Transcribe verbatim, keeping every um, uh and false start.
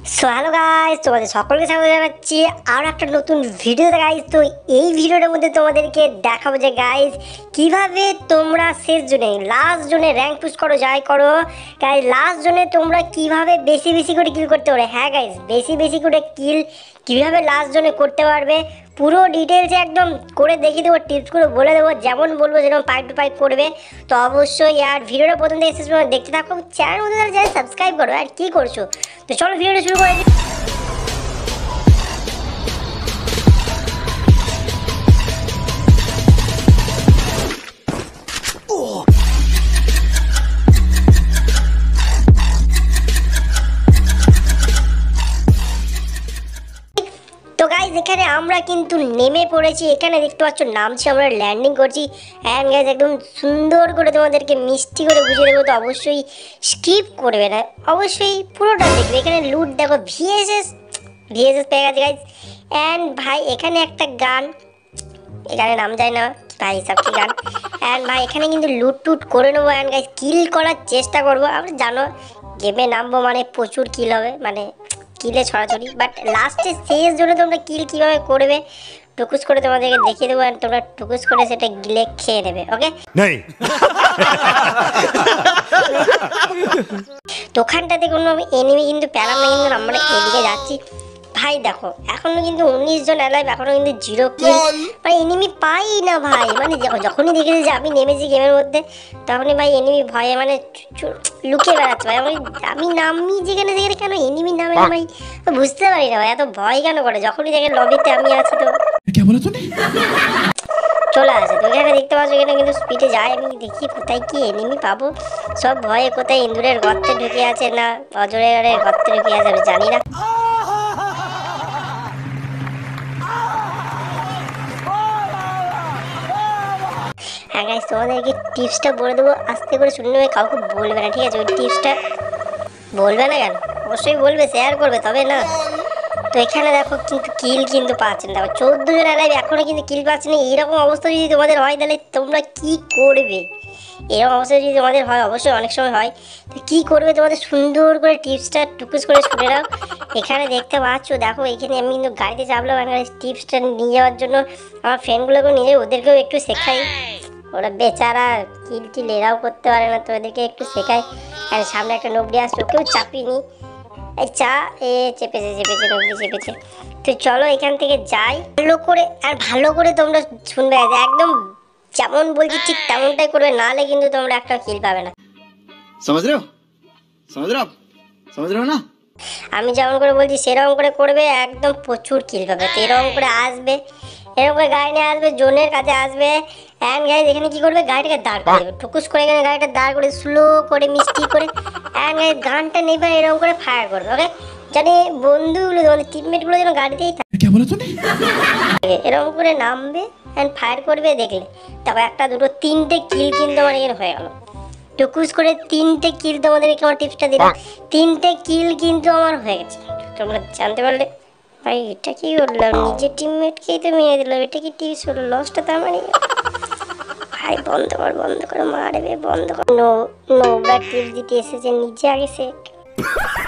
So hello guys, তোমাদের সকলকে স্বাগত জানাচ্ছি আর একটা নতুন ভিডিওতে গাইস। তো এই ভিডিওটার মধ্যে তোমাদেরকে দেখাবো যে গাইস কিভাবে তোমরা শেষ জোনে লাস্ট জোনে র্যাঙ্ক পুশ করো, যাই করো গাইস, লাস্ট জোনে তোমরা কিভাবে বেশি বেশি করে কিল করতে পারবে। হ্যাঁ গাইস, বেশি বেশি করে কিল কিভাবে লাস্ট জোনে করতে পারবে পুরো ডিটেলসে একদম করে দেখিয়ে দেবো, টিপস করে বলে দেবো, যেমন বলবো যেরকম পাইপ টু পাইপ করবে। তো অবশ্যই আর ভিডিওটা প্রথম থেকে শেষ পর্যন্ত দেখতে থাকো, চ্যানেল মধ্যে যারা সাবস্ক্রাইব করো। আর কি করছো, তো চলো ভিডিওটা শুরু করে দিই। তো গাইজ এখানে আমরা কিন্তু নেমে পড়েছি, এখানে দেখতে পাচ্ছ নামছি, আমরা ল্যান্ডিং করছি। অ্যান্ড গাইজ একদম সুন্দর করে তোমাদেরকে মিষ্টি করে বুঝিয়ে দেবো, তো অবশ্যই স্কিপ করবে না, অবশ্যই পুরোটা দেখবে। এখানে লুট দেখো, ভিএসএস ভিএসএস পেয়ে গেছে গাইজ। অ্যান্ড ভাই এখানে একটা গান, এখানে নাম যায় না ভাই, সব কি গান। অ্যান্ড ভাই এখানে কিন্তু লুট টুট করে নেবো। অ্যান্ড গাইজ কিল করার চেষ্টা করবো। আমরা জানো গেমে নামবো মানে প্রচুর কিল হবে, মানে কিলে ছড়াছড়ি। বাট লাস্টে শেষ জন্য তোমরা কিল কীভাবে করবে টুকুস করে তোমাদেরকে দেখিয়ে দেবো, আর তোমরা টুকুস করে সেটা গিলে খেয়ে নেবে। ওকে, তো ওখানটাতে কোনো এনিমি কিন্তু পেলাম না, কিন্তু আমরা এদিকে যাচ্ছি। ভাই দেখো এখনো কিন্তু উনিশ জন অ্যালাইভ, এখনো কিন্তু জিরো কিল, মানে এনিমি পাই না ভাই। মানে যখনই দেখেছি যে আমি নেমেছি গেমের মধ্যে, তখনই ভাই এনিমি ভয়ে মানে লুকিয়ে বেড়াচ্ছে ভাই। আমি আমি নামি যেখানে সেখানে কেন এনিমি নামে না ভাই, বুঝতে পারি না ভাই, এত ভয় কেন করে। যখনই দেখে লবিতে আমি আছি তো চলে আসে। তো এখানে দেখতে পাচ্ছ এখানে কিন্তু স্পিডে যায়, আমি দেখি কোথায় কি এনিমি পাবো। সব ভয়ে কোথায় ইন্দুরের গর্তে ঢুকে আছে না অজরের গর্তে ঢুকে আছে আমি জানি না। হ্যাঁ গাইস, তোমাদেরকে টিপসটা বলে দেবো, আস্তে করে শুনে নেবে, কাউকে বলবে না, ঠিক আছে? ওই টিপসটা বলবে না কেন, অবশ্যই বলবে, শেয়ার করবে, তবে না। তো এখানে দেখো কিন্তু কিল কিন্তু পাচ্ছেন, দেখো চোদ্দো জন অ্যালাইভ, এখনও কিন্তু কিল পাচ্ছে না। এইরকম অবস্থা যদি তোমাদের হয় তাহলে তোমরা কি করবে? এরকম অবস্থা যদি তোমাদের হয়, অবশ্যই অনেক সময় হয়, তো কী করবে তোমাদের সুন্দর করে টিপসটা টুকুস করে শুনে নাও। এখানে দেখতে পাচ্ছ দেখো, এখানে আমি কিন্তু গাড়িতে চাপলাম, এখানে টিপসটা নিয়ে যাওয়ার জন্য আমার ফ্রেন্ডগুলোকেও নিয়ে যাই, ওদেরকেও একটু শেখাই। ওরা বেচারা কিল টিল এরাও করতে পারে না, তো ওদেরকে একটু শেখাই। আর সামনে একটা নবডি আসছে, ওকেও চাপিনি, এই চা এ চেপেছে চেপেছে নবডি চেপেছে। তো চলো এখান থেকে যাই, ভালো করে আর ভালো করে তোমরা শুনবে, একদম যেমন বলছি ঠিক তেমনটাই করবে, নাহলে কিন্তু তোমরা একটা কিল পাবে না। समझ रहे हो समझ रहे हो समझ रहे हो ना? আমি যেমন করে বলছি সেরকম করে করবে, একদম প্রচুর কিল পাবে। তো এরকম করে আসবে, এরকম করে গাড়ি নিয়ে আসবে, জোনের কাছে আসবে। অ্যান্ড গাড়ি এখানে কি করবে, গাড়িটাকে দাঁড় করে দেবে, টুকুস করে এখানে গাড়িটা দাঁড় করে স্লো করে মিষ্টি করে অ্যান্ড গাড়ি গানটা নেবে, এরকম করে ফায়ার করবে। ওকে, জানি বন্ধুগুলো তোমাদের টিমমেটগুলো যেন গাড়িতেই থাকে, এরকম করে নামবে অ্যান্ড ফায়ার করবে। দেখলে তারপর একটা দুটো তিনটে কিল কিন্তু আমার এখানে হয়ে গেল। টুকুস করে তিনটে কিল তোমাদেরকে আমার টিপসটা দিলাম, তিনটে কিল কিন্তু আমার হয়ে গেছে। তোমরা জানতে পারলে ভাই এটা কি করলাম, নিজের টিমমেটকেই তো মেরে দিলাম, এটা কি টিপস হলো? লসটা তো আমার ভাই, বন্ধ কর বন্ধ করে মারবে, বন্ধ কর। নো নোবরা টিপস দিতে এসেছে, নিজে আগে সে